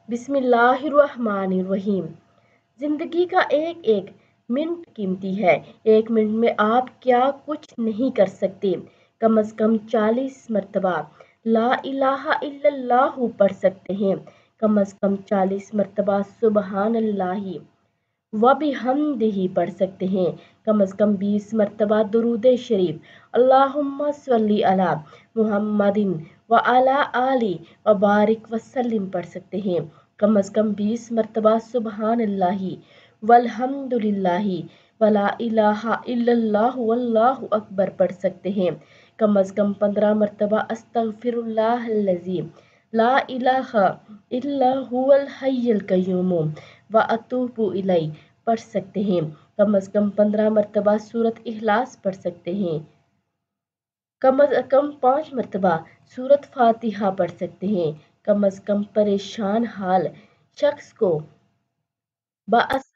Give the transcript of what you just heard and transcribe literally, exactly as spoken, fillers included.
بسم اللہ الرحمن الرحیم۔ زندگی کا ایک ایک منٹ قیمتی ہے۔ ایک منٹ میں آپ کیا کچھ نہیں کر سکتے۔ کم از کم چالیس مرتبہ لا الہ الا اللہ پڑھ سکتے ہیں۔ کم از کم چالیس مرتبہ سبحان اللہ وبحمدہ پڑھ سکتے ہیں۔ کم از کم بیس مرتبہ درود شریف اللہم صلی علی محمد وعلی آلہ وبارک وسلم پڑھ سکتے ہیں۔ کم از کم بیس مرتبہ سبحان اللہ والحمد للہ ولا الہ الا اللہ واللہ اکبر پڑھ سکتے ہیں۔ کم از کم پندرہ مرتبہ استغفر اللہ الذی لا الہ الا هو الحی القیوم واتوب الیہ پڑھ سکتے ہیں۔ کم از کم پندرہ مرتبہ سورۃ اخلاص پڑھ سکتے ہیں۔ کم از کم پانچ مرتبہ سورۃ فاتحہ پڑھ سکتے ہیں۔ کم از کم پریشان حال شخص کو بآسانی